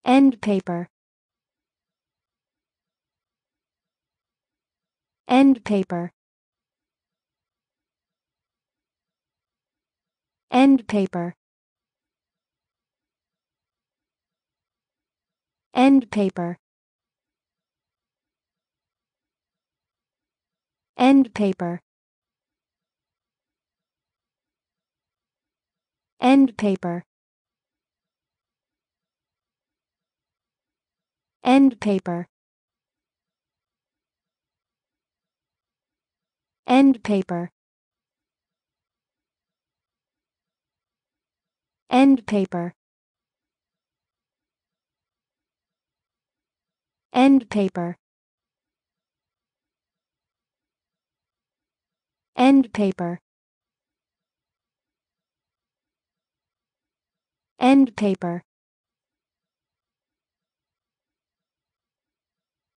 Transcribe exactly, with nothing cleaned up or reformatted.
Endpaper. Endpaper. Endpaper. Endpaper. Endpaper. Endpaper. Endpaper. Endpaper. Endpaper. Endpaper. Endpaper. Endpaper.